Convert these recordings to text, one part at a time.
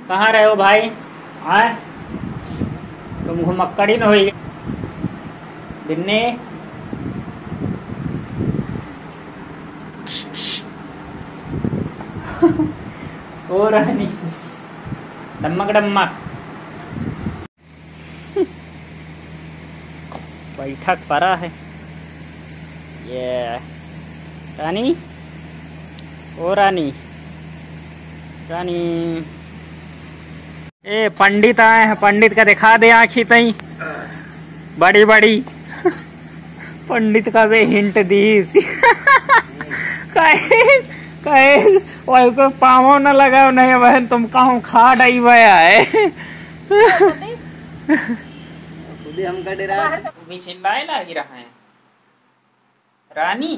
कहाँ रहे हो भाई? आए तुम घुमक्कड़ी न हुई बिन्ने। ओ रानी डम्मक डम्मक। बैठक पड़ा है ये रानी। ओ रानी रानी। ए पंडित आए हैं, पंडित का दिखा दे आँखी तई बड़ी बड़ी। पंडित का वे हिंट दी कहे वही को पावो न लगाओ नहीं बहन, तुम कहूँ खा डई वया है। हम कर रहा भी चिल्लाए लागी रहा है रानी।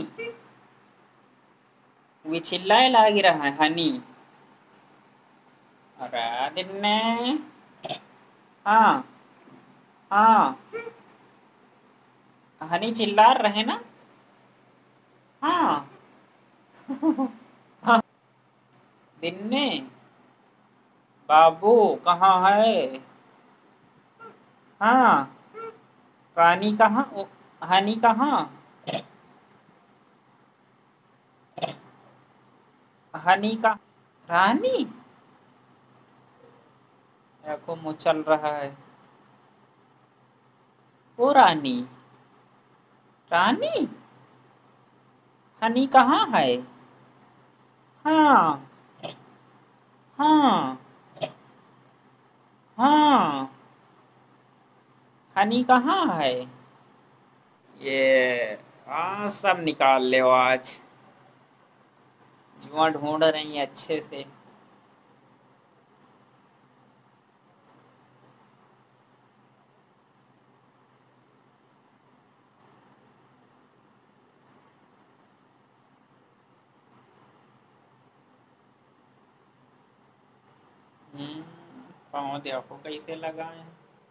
वे चिल्लाए लागी रहा है हनी। अरे दिन में हाँ हाँ हनी चिल्ला रहे ना। हाँ हाँ दिन्ने बाबू कहाँ है? हाँ रानी कहाँ? हनी कहाँ? हनी का रानी देखो मुँह चल रहा है। ओ रानी रानी हनी कहाँ है? हाँ हाँ हाँ हनी कहाँ है? ये सब निकाल ले आज। जुआ ढूंढ रही है अच्छे से। पाँव देखो कैसे लगाए।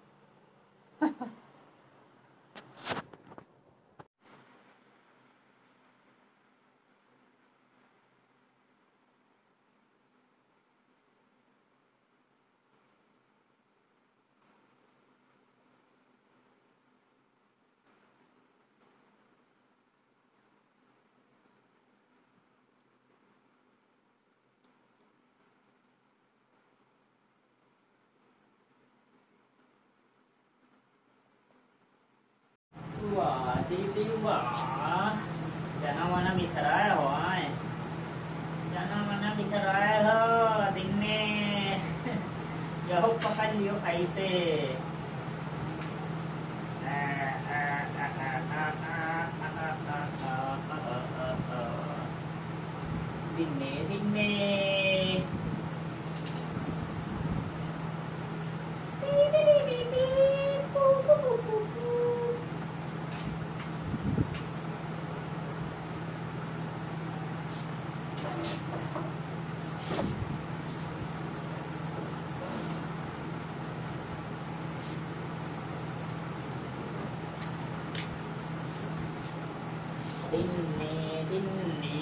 वाह दीदी वाह, जना मना बिखराया हो आए, जना मना बिखराया हो दिन में। यहो पकड़ लियो ऐसे। दिन्ने दिन्ने दिन्ने दिन्ने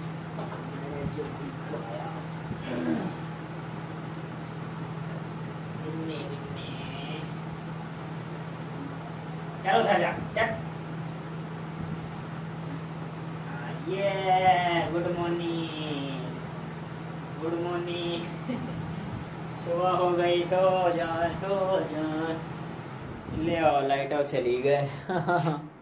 दिन्ने दिन्ने चलो उधर जा चल। ये गुड मॉर्निंग गुड मॉर्निंग। सुबह हो गई, सो जा सो जा। ले आओ लाइट चली गए।